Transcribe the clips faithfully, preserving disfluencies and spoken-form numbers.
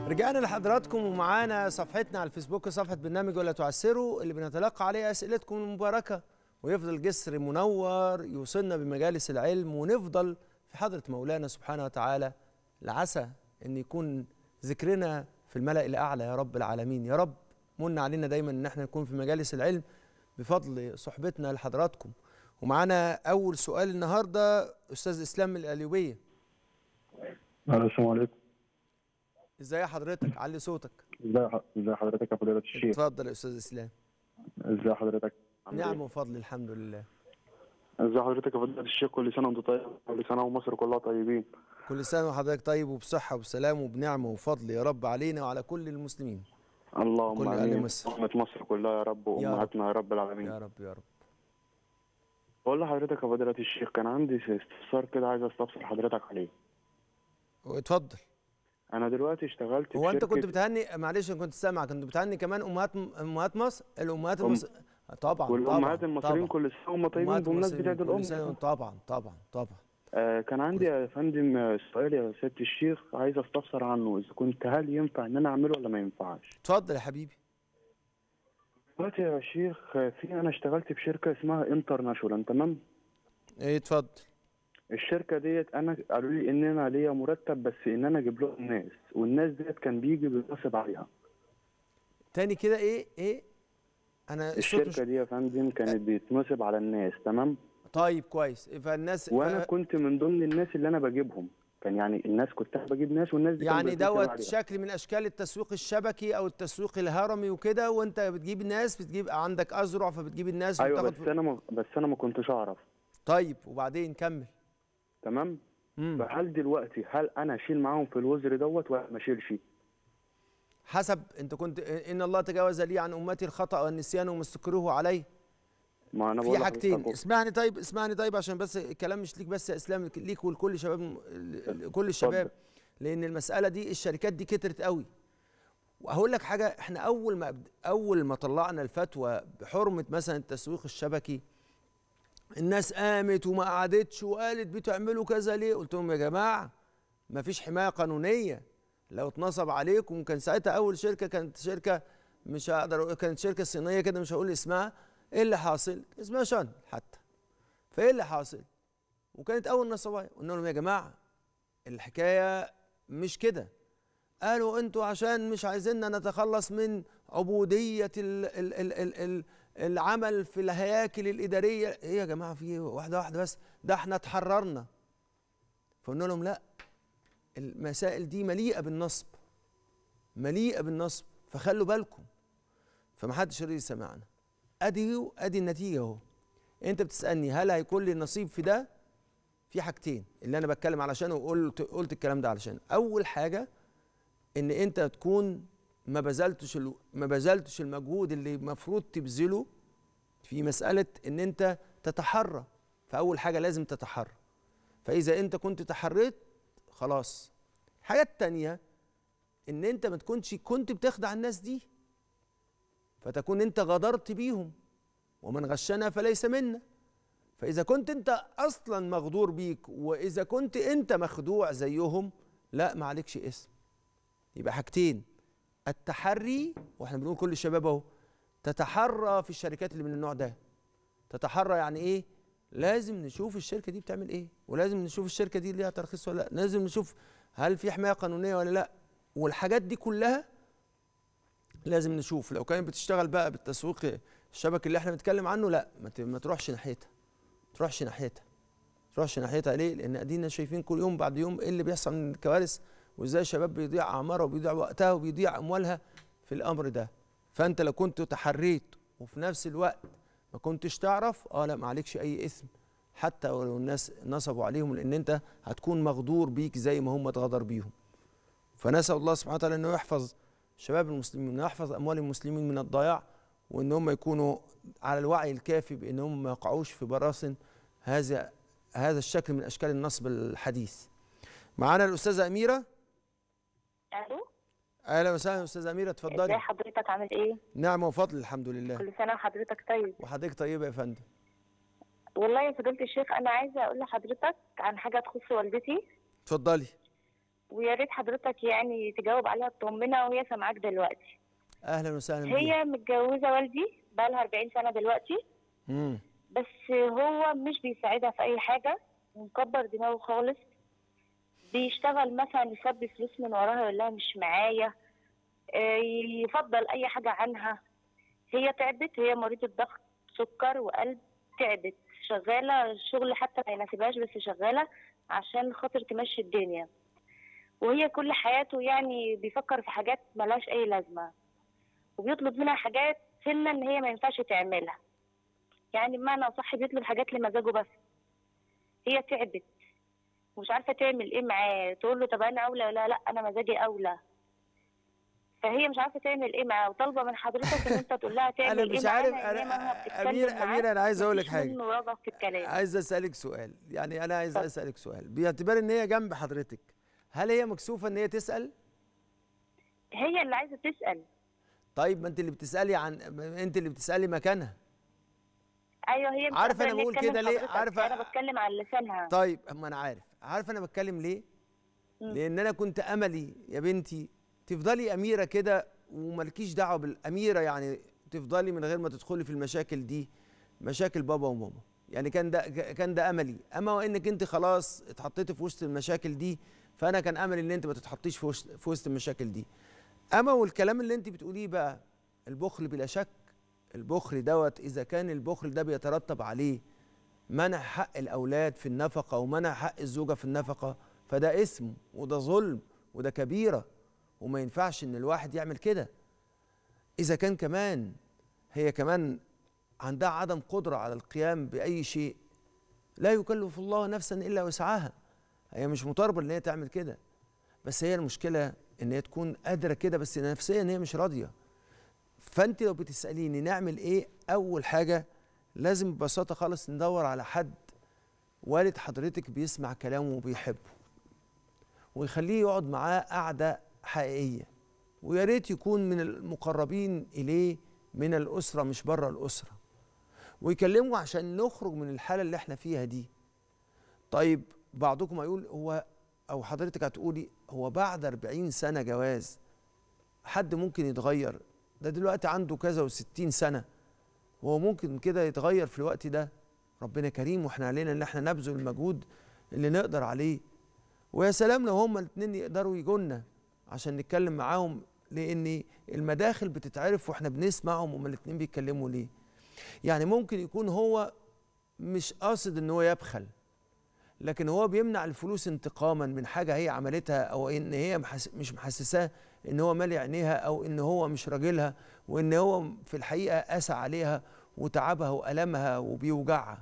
رجعنا لحضراتكم ومعانا صفحتنا على الفيسبوك، صفحة برنامج ولا تعسروا، اللي بنتلقى عليها أسئلتكم المباركة، ويفضل الجسر منور يوصلنا بمجالس العلم، ونفضل في حضرة مولانا سبحانه وتعالى، لعسى أن يكون ذكرنا في الملأ الأعلى يا رب العالمين. يا رب من علينا دايما أن احنا نكون في مجالس العلم بفضل صحبتنا لحضراتكم. ومعانا أول سؤال النهاردة أستاذ إسلام من القليوبية. السلام عليكم. ازاي حضرتك؟ علي صوتك. ازاي ازاي حضرتك يا فضيلة الشيخ؟ اتفضل يا استاذ اسلام. ازاي حضرتك؟ نعم وفضل الحمد لله. ازاي حضرتك يا فضيلة الشيخ؟ كل سنة وانتم طيب، كل سنة ومصر كلها طيبين. كل سنة وحضرتك طيب وبصحة وبسلام وبنعمة وفضل يا رب علينا وعلى كل المسلمين. اللهم امين. مصر. أمة مصر كلها يا رب، وامهاتنا يا رب العالمين. يا رب يا رب. بقول لحضرتك يا فضيلة الشيخ، كان عندي استفسار كده عايز استفسر حضرتك عليه. اتفضل. انا دلوقتي اشتغلت في هو انت شركة... كنت بتهني، معلش انا كنت سامعك، كنت بتهني كمان امهات امهات مصر، الامهات المصر طبعا والامهات المصريين كل سنه وهم طيبين بمناسبه عيد الام. طبعا طبعا طبعا. آه كان عندي يا فندم سؤال يا سيادة الشيخ عايز استفسر عنه، اذا كنت هل ينفع ان انا اعمله ولا ما ينفعش؟ اتفضل يا حبيبي. دلوقتي يا شيخ في انا اشتغلت في شركه اسمها انترناشونال، تمام؟ ايه اتفضل. الشركه ديت انا قالوا لي ان انا ليا مرتب، بس ان انا اجيب لهم ناس، والناس ديت كان بيجي بيتنصب عليها. تاني كده ايه ايه؟ انا الشركه مش... دي يا فندم كانت بيتنصب على الناس، تمام؟ طيب كويس. فالناس وانا ف... كنت من ضمن الناس اللي انا بجيبهم، كان يعني الناس كنت بجيب ناس والناس دي يعني دوت شكل من اشكال التسويق الشبكي او التسويق الهرمي وكده، وانت بتجيب الناس، بتجيب عندك اذرع فبتجيب الناس. ايوه بس ف... انا ما... بس انا ما كنتش اعرف. طيب وبعدين كمل. تمام. مم. فهل دلوقتي هل انا اشيل معاهم في الوزر دوت ولا ما اشيلش؟ حسب انت كنت، ان الله تجاوز لي عن امتي الخطا والنسيان وما استكرهوا عليه. ما انا في حاجتين. اسمعني طيب اسمعني طيب عشان بس الكلام مش ليك بس يا اسلام، ليك ولكل شباب، كل الشباب، لان المساله دي الشركات دي كترت قوي. وهقول لك حاجه، احنا اول ما اول ما طلعنا الفتوى بحرمه مثلا التسويق الشبكي، الناس قامت وما قعدتش وقالت بتعملوا كذا ليه؟ قلت لهم يا جماعه ما فيش حمايه قانونيه، لو اتنصب عليكم. كان ساعتها اول شركه كانت شركه مش هقدر، كانت شركه صينيه كده مش هقول اسمها. ايه اللي حاصل؟ اسمها شان حتى. فايه اللي حاصل؟ وكانت اول نصبايا. قلنا لهم يا جماعه الحكايه مش كده. قالوا انتوا عشان مش عايزيننا نتخلص من عبوديه ال ال ال ال ال العمل في الهياكل الاداريه. ايه يا جماعه في واحده واحده بس، ده احنا اتحررنا. فقلنا لهم لا، المسائل دي مليئه بالنصب، مليئه بالنصب، فخلوا بالكم. فمحدش راضي يسمعنا. ادي ادي النتيجه اهو. انت بتسالني هل هيكون لي نصيب في ده؟ في حاجتين اللي انا بتكلم علشان وقلت قلت الكلام ده علشان. اول حاجه ان انت تكون ما بذلتش ما بذلتش المجهود اللي المفروض تبذله في مساله ان انت تتحرى. فاول حاجه لازم تتحرى. فاذا انت كنت تحريت خلاص. الحاجه الثانيه ان انت ما تكونش كنت بتخدع الناس دي، فتكون انت غدرت بيهم، ومن غشنا فليس منا. فاذا كنت انت اصلا مغدور بيك، واذا كنت انت مخدوع زيهم، لا ما عليكش اسم. يبقى حاجتين، التحري، واحنا بنقول كل الشباب اهو تتحرى في الشركات اللي من النوع ده. تتحرى يعني ايه؟ لازم نشوف الشركه دي بتعمل ايه، ولازم نشوف الشركه دي ليها ترخيص ولا لا، لازم نشوف هل في حمايه قانونيه ولا لا، والحاجات دي كلها لازم نشوف. لو كانت بتشتغل بقى بالتسويق الشبكي اللي احنا بنتكلم عنه، لا ما تروحش ناحيتها، ما تروحش ناحيتها، ما تروحش ناحيتها. ليه؟ لان ادينا شايفين كل يوم بعد يوم ايه اللي بيحصل من الكوارث، وازاي الشباب بيضيع اعمارها وبيضيع وقتها وبيضيع اموالها في الامر ده. فانت لو كنت تحريت وفي نفس الوقت ما كنتش تعرف، اه لا ما عليكش اي اثم، حتى ولو الناس نصبوا عليهم، لان انت هتكون مغدور بيك زي ما هم اتغدر بيهم. فنسال الله سبحانه وتعالى انه يحفظ شباب المسلمين، انه يحفظ اموال المسلمين من الضياع، وان هم يكونوا على الوعي الكافي بانهم ما يقعوش في براثن هذا هذا الشكل من اشكال النصب الحديث. معانا الاستاذه اميره. الو. اهلا وسهلا استاذه اميره، اتفضلي. ازي حضرتك، عامل ايه؟ نعمه وفضل الحمد لله. كل سنه وحضرتك طيب. وحضرتك طيبه يا فندم. والله يا فضيله الشيخ انا عايزه اقول لحضرتك عن حاجه تخص والدتي. اتفضلي. ويا ريت حضرتك يعني تجاوب عليها تطمنها وهي سامعاك دلوقتي. اهلا وسهلا بيك. هي متجوزه والدي بقالها أربعين سنه دلوقتي. امم بس هو مش بيساعدها في اي حاجه ومكبر دماغه خالص. بيشتغل مثلا يخبي فلوس من وراها يقول لها مش معايا. آه، يفضل اي حاجه عنها. هي تعبت، هي مريضه ضغط سكر وقلب. تعبت شغاله الشغل حتى ما يناسبهاش بس شغاله عشان خاطر تمشي الدنيا. وهي كل حياته يعني بيفكر في حاجات ملهاش اي لازمه وبيطلب منها حاجات سنة ان هي ما ينفعش تعملها. يعني بمعنى صح بيطلب حاجات لمزاجه بس. هي تعبت ومش عارفه تعمل ايه معاه. تقول له طب انا اولى ولا لا؟ انا مزاجي اولى. فهي مش عارفه تعمل ايه معاه وطالبه من حضرتك ان انت تقول لها تعمل انا ايه مش معاه عارف. لان هي مهما انا بتتكلم امير معاه امير انا عايز اقول لك مفيش حاجه. منه رغبه في الكلام. عايز اسالك سؤال، يعني انا عايز اتفضل. اسالك سؤال باعتبار ان هي جنب حضرتك، هل هي مكسوفه ان هي تسال؟ هي اللي عايزه تسال. طيب ما انت اللي بتسالي عن انت اللي بتسالي مكانها. ايوه هي مش عارفه قادرة انا إن هي بقول تكلم كده ليه؟ حضرتك. عارفه انا بتكلم على لسانها. طيب اما انا عارف عارفه انا بتكلم ليه؟ مم. لان انا كنت املي يا بنتي تفضلي اميره كده ومالكيش دعوه بالاميره، يعني تفضلي من غير ما تدخلي في المشاكل دي، مشاكل بابا وماما. يعني كان ده كان ده املي، اما وانك انت خلاص اتحطيتي في وسط المشاكل دي، فانا كان املي ان انت ما تتحطيش في وسط في وسط المشاكل دي. اما والكلام اللي انت بتقوليه بقى، البخل بلا شك، البخل دوت اذا كان البخل ده بيترتب عليه منع حق الاولاد في النفقه ومنع حق الزوجه في النفقه، فده اسم وده ظلم وده كبيره، وما ينفعش ان الواحد يعمل كده. اذا كان كمان هي كمان عندها عدم قدره على القيام باي شيء، لا يكلف الله نفسا الا وسعها. هي مش مطالبه ان هي تعمل كده، بس هي المشكله ان هي تكون قادره كده بس نفسيا هي مش راضيه. فانت لو بتساليني نعمل ايه، اول حاجه لازم ببساطه خالص ندور على حد والد حضرتك بيسمع كلامه وبيحبه، ويخليه يقعد معاه قعده حقيقيه، ويا ريت يكون من المقربين اليه من الاسره مش بره الاسره، ويكلمه عشان نخرج من الحاله اللي احنا فيها دي. طيب بعضكم هيقول هو او حضرتك هتقولي هو بعد أربعين سنه جواز حد ممكن يتغير؟ ده دلوقتي عنده كذا وستين سنه، وهو ممكن كده يتغير في الوقت ده؟ ربنا كريم واحنا علينا ان احنا نبذل المجهود اللي نقدر عليه. ويا سلام لو هما الاثنين يقدروا يجونا عشان نتكلم معاهم، لان المداخل بتتعرف واحنا بنسمعهم هما الاثنين بيتكلموا ليه. يعني ممكن يكون هو مش قاصد ان هو يبخل، لكن هو بيمنع الفلوس انتقاما من حاجه هي عملتها، او ان هي محس مش محسساه ان هو مالي عينيها، او ان هو مش راجلها، وان هو في الحقيقه قاسى عليها وتعبها وألمها وبيوجعها.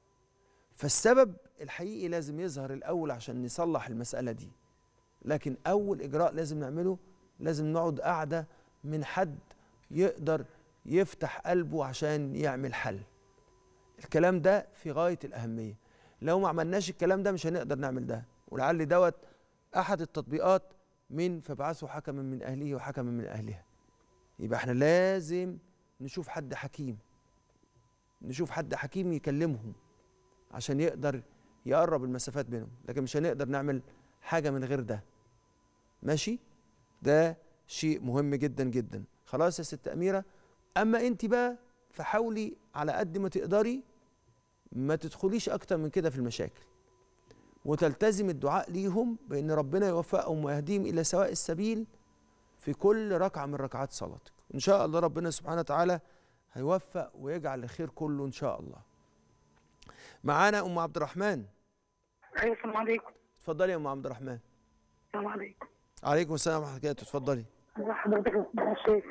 فالسبب الحقيقي لازم يظهر الأول عشان نصلح المسألة دي. لكن أول إجراء لازم نعمله، لازم نقعد قعدة من حد يقدر يفتح قلبه عشان يعمل حل. الكلام ده في غاية الأهمية. لو ما عملناش الكلام ده مش هنقدر نعمل ده. ولعل دوت أحد التطبيقات من فابعثوا حكما من أهله وحكما من أهلها. يبقى احنا لازم نشوف حد حكيم، نشوف حد حكيم يكلمهم عشان يقدر يقرب المسافات بينهم، لكن مش هنقدر نعمل حاجة من غير ده. ماشي؟ ده شيء مهم جدا جدا. خلاص يا ست أميرة؟ أما أنت بقى فحاولي على قد ما تقدري ما تدخليش أكتر من كده في المشاكل، وتلتزم الدعاء ليهم بأن ربنا يوفقهم ويهديهم إلى سواء السبيل في كل ركعة من ركعات صلاتك. إن شاء الله ربنا سبحانه وتعالى هيوفق ويجعل الخير كله إن شاء الله. معانا أم عبد الرحمن. ايوه السلام عليكم. اتفضلي يا أم عبد الرحمن. السلام عليكم. عليكم السلام ورحمة الله وبركاته. اتفضلي. ازي حضرتك يا شيخ؟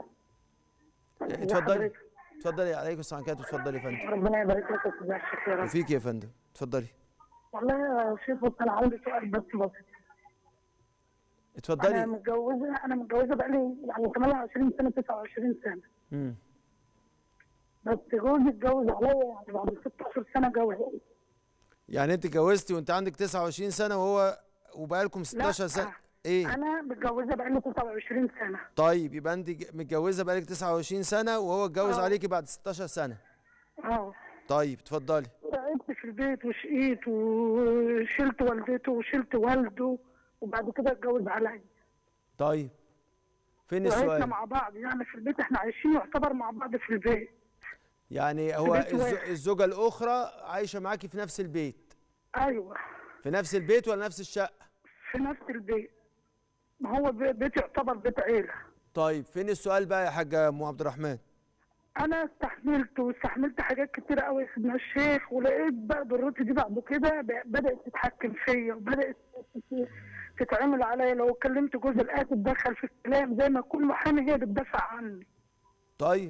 اتفضلي. اتفضلي. عليكم السلام ورحمة الله وبركاته. اتفضلي يا فندم. ربنا يبارك لك يا استاذ الشيخ يا رب. وفيك يا فندم. اتفضلي. والله يا شيخ بص انا عندي سؤال بس بسيط. اتفضلي. انا متجوزه انا متجوزه بقالي يعني ثمانية وعشرين سنه تسعة وعشرين سنه. امم بس جوزي اتجوز عليا يعني بعد ستاشر سنه جواز. يعني انت اتجوزتي وانت عندك تسعة وعشرين سنة وهو وبقالكم ستاشر سنة؟ ايه؟ انا متجوزه بقالي تسعة وعشرين سنه. طيب يبقى انت متجوزه بقالك تسعة وعشرين سنة وهو اتجوز عليكي بعد ستاشر سنة. اه طيب اتفضلي. تعبت في البيت وشقيت وشلت والدته وشلت والده وبعد كده اتجوز عليا. طيب فين وعشنا السؤال؟ مع بعض يعني في البيت، احنا عايشين يعتبر مع بعض في البيت. يعني في هو بيت الز- واحد. الزوجة الأخرى عايشة معاكي في نفس البيت؟ ايوه في نفس البيت ولا نفس الشقة؟ في نفس البيت. ما هو بي- بيت يعتبر بيت عيله. طيب فين السؤال بقى يا حاجة أم عبد الرحمن؟ انا استحملت واستحملت حاجات كتير قوي يا سيدنا الشيخ، ولقيت بقى ضرتي دي بعد كده ب- بدات تتحكم فيا وبدات تتعمل عليا. لو كلمت جوزي الاقيها تتدخل في الكلام زي ما كل محامي هي بتدافع عني. طيب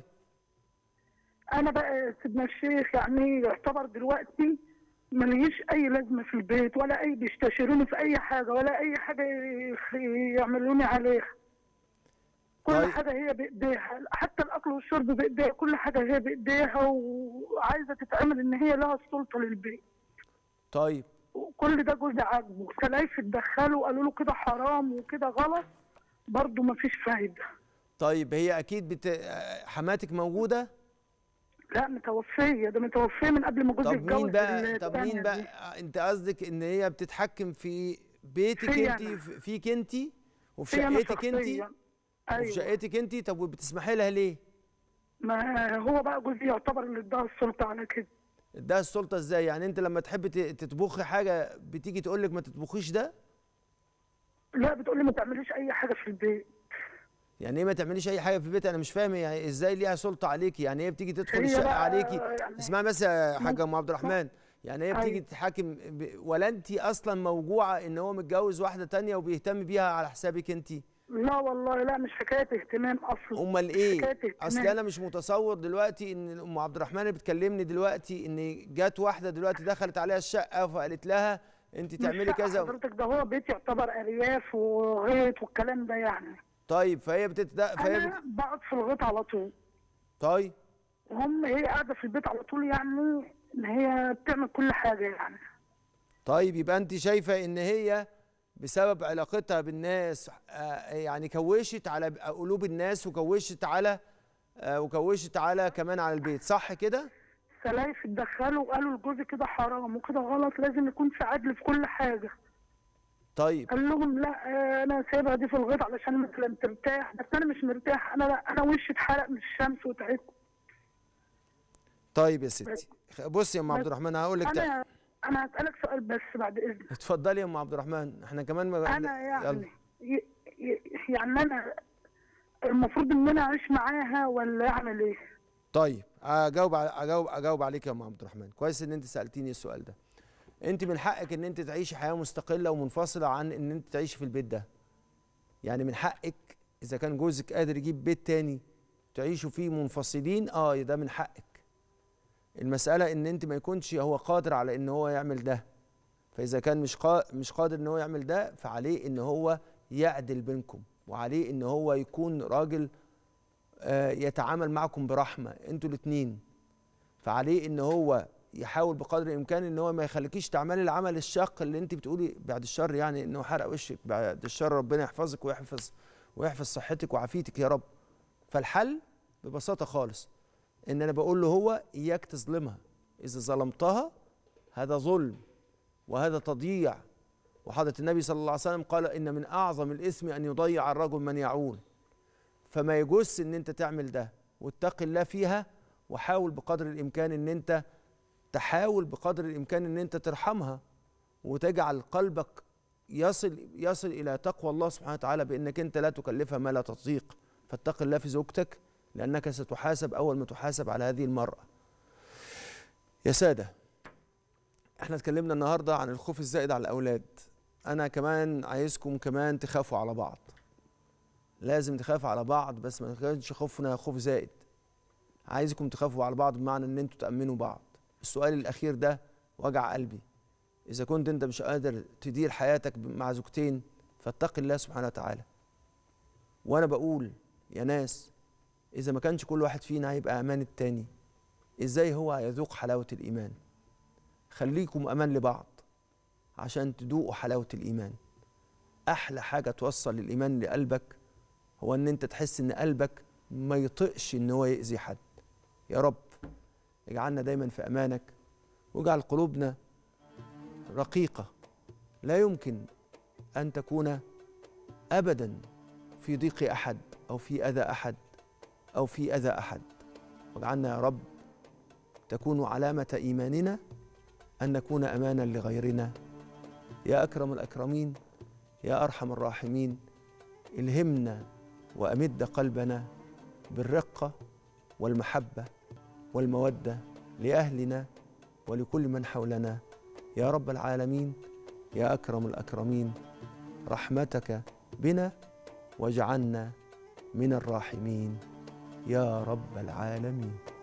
انا بقى يا سيدنا الشيخ يعني يعتبر دلوقتي ماليش اي لازمه في البيت، ولا اي بيستشيروني في اي حاجه، ولا اي حاجه يخ- يعملوني عليها. كل طيب. حاجه هي بايديها، حتى الاكل والشرب بايديها، كل حاجه هي بايديها، وعايزه تتعمل ان هي لها السلطه للبيت. طيب وكل ده جوزي عاجبه، سلايف اتدخلوا وقالوا له كده حرام وكده غلط، برضه مفيش فايده. طيب هي أكيد بت... حماتك موجودة؟ لا متوفيه، ده متوفيه من قبل ما جوزي طب مين يتجوز بقى طب التانية مين بقى دي. أنت قصدك إن هي بتتحكم في بيتك في أنت، أنا. فيك أنت وفي في أنا شقتك أنت؟ شخصياً. وفي أيوة. شقتك أنت، طب وبتسمحي لها ليه؟ ما هو بقى جوزي يعتبر اللي اداها السلطه على كده. ده السلطة ازاي؟ يعني انت لما تحب ت- تطبخي حاجة بتيجي تقول لك ما تطبخيش ده؟ لا بتقول لي ما تعمليش اي حاجه في البيت. يعني ايه ما تعمليش اي حاجة في البيت؟ انا مش فاهم يعني ازاي ليها سلطة عليكي؟ يعني هي بتيجي تدخل هي الشقة بقى عليكي؟ يعني اسمعي بس يا حاجة ام عبد الرحمن، يعني هي بتيجي أيوة. تتحاكم ب... ولا انت اصلا موجوعة ان هو متجوز واحدة تانية وبيهتم بيها على حسابك انت؟ لا والله لا، مش حكايه اهتمام اصلا. امال مش ايه؟ حكايه اهتمام. اصل انا مش متصور دلوقتي ان ام عبد الرحمن اللي بتكلمني دلوقتي ان جت واحدة دلوقتي دخلت عليها الشقة فقالت لها انت مش تعملي شقة كذا. حضرتك، ده هو بيت يعتبر ارياف وغيط والكلام ده يعني. طيب فهي بتتد... فهي بت... انا بقعد في الغيط على طول، طيب وهم هي قاعده في البيت على طول، يعني ان هي بتعمل كل حاجه يعني. طيب يبقى انت شايفه ان هي بسبب علاقتها بالناس آه، يعني كوشت على قلوب الناس وكوشت على آه، وكوشت على كمان على البيت، صح كده؟ سلايف اتدخلوا وقالوا لجوزي كده حرام وكده غلط، لازم يكون في عدل في كل حاجه. طيب قال لهم لا آه، انا سايبها دي في الغيط علشان مثلا ترتاح، بس انا مش مرتاح، انا لا انا وشي اتحرق من الشمس وتعبت. طيب يا ستي، بصي يا ام عبد بس الرحمن هقول لك انا انا هسالك سؤال بس بعد اذنك. اتفضلي يا ام عبد الرحمن، احنا كمان ما... انا يلا. يعني ي- ي- يعني انا المفروض ان انا اعيش معاها ولا اعمل ايه؟ طيب اجاوب ع- اجاوب اجاوب عليك يا ام عبد الرحمن، كويس ان انت سالتيني السؤال ده. انت من حقك ان انت تعيشي حياه مستقله ومنفصله عن ان انت تعيشي في البيت ده. يعني من حقك اذا كان جوزك قادر يجيب بيت تاني تعيشوا فيه منفصلين، اه ده من حقك. المساله ان انت ما يكونش هو قادر على ان هو يعمل ده، فاذا كان مش قا... مش قادر ان هو يعمل ده فعليه ان هو يعدل بينكم، وعليه ان هو يكون راجل آه يتعامل معكم برحمه انتوا الاثنين. فعليه ان هو يحاول بقدر الامكان ان هو ما يخليكيش تعملي العمل الشاق اللي انت بتقولي بعد الشر، يعني انه حرق وشك بعد الشر، ربنا يحفظك ويحفظ ويحفظ صحتك وعافيتك يا رب. فالحل ببساطه خالص ان انا بقول له هو اياك تظلمها، اذا ظلمتها هذا ظلم وهذا تضييع، وحضرة النبي صلى الله عليه وسلم قال ان من اعظم الاثم ان يضيع الرجل من يعول. فما يجوز ان انت تعمل ده، واتق الله فيها، وحاول بقدر الامكان ان انت تحاول بقدر الامكان ان انت ترحمها وتجعل قلبك يصل يصل الى تقوى الله سبحانه وتعالى بانك انت لا تكلفها ما لا تطيق. فاتق الله في زوجتك لانك ستحاسب اول ما تحاسب على هذه المرأة. يا سادة، احنا اتكلمنا النهارده عن الخوف الزائد على الاولاد. انا كمان عايزكم كمان تخافوا على بعض. لازم تخافوا على بعض، بس ما كانش خوفنا خوف زائد. عايزكم تخافوا على بعض بمعنى ان انتوا تأمنوا بعض. السؤال الاخير ده وجع قلبي. اذا كنت انت مش قادر تدير حياتك مع زوجتين فاتق الله سبحانه وتعالى. وانا بقول يا ناس، اذا ما كانش كل واحد فينا هيبقى امان التاني، ازاي هو هيذوق حلاوة الايمان؟ خليكم امان لبعض عشان تذوقوا حلاوة الايمان. احلى حاجة توصل الايمان لقلبك هو ان انت تحس ان قلبك ما يطقش ان هو يأذي حد. يا رب اجعلنا دايما في امانك، واجعل قلوبنا رقيقة لا يمكن أن تكون أبدا في ضيق أحد أو في أذى أحد أو في أذى أحد. واجعلنا يا رب تكون علامة إيماننا أن نكون أمانا لغيرنا. يا أكرم الأكرمين، يا أرحم الراحمين، الهمنا وأمد قلبنا بالرقة والمحبة والمودة لأهلنا ولكل من حولنا يا رب العالمين. يا أكرم الأكرمين، رحمتك بنا واجعلنا من الراحمين يا رب العالمين.